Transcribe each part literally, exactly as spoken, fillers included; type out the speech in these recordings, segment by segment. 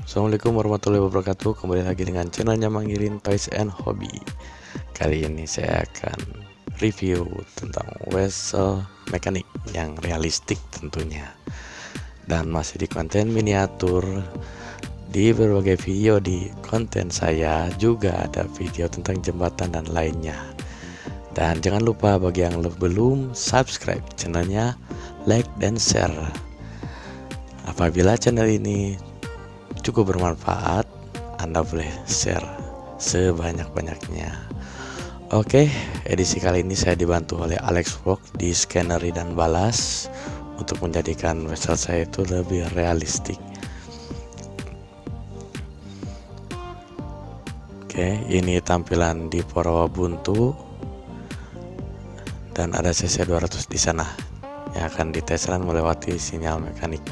Assalamualaikum warahmatullahi wabarakatuh. Kembali lagi dengan channelnya Mangirin Toys and Hobby. Kali ini saya akan review tentang wesel mekanik yang realistik tentunya, dan masih di konten miniatur. Di berbagai video di konten saya juga ada video tentang jembatan dan lainnya. Dan jangan lupa bagi yang belum subscribe channelnya, like dan share. Apabila channel ini cukup bermanfaat, Anda boleh share sebanyak-banyaknya. Oke, edisi kali ini saya dibantu oleh Alex Work di Scannery dan Balas untuk menjadikan website saya itu lebih realistik. Oke, ini tampilan di Purwabuntu dan ada C C dua ratus di sana yang akan diteskan melewati sinyal mekanik.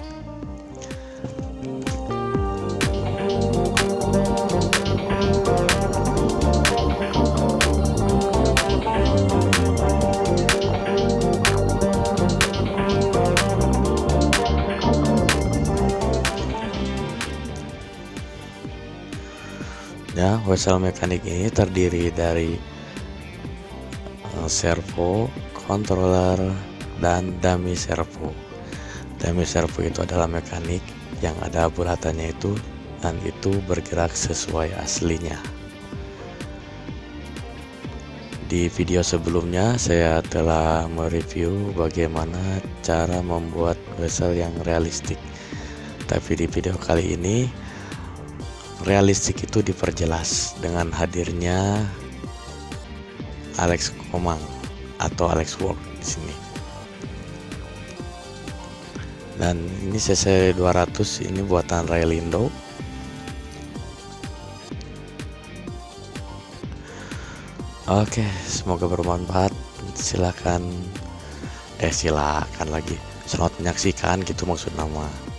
Ya, wesel mekanik ini terdiri dari uh, servo, controller, dan dummy servo. Dummy servo itu adalah mekanik yang ada bulatannya itu, dan itu bergerak sesuai aslinya. Di video sebelumnya saya telah mereview bagaimana cara membuat wesel yang realistik, tapi di video kali ini realistik itu diperjelas dengan hadirnya Alex Komang atau Alex Work di sini. Dan ini C C dua ratus ini buatan Railindo. Oke, semoga bermanfaat. Silakan eh silakan lagi. Selamat menyaksikan gitu maksud nama.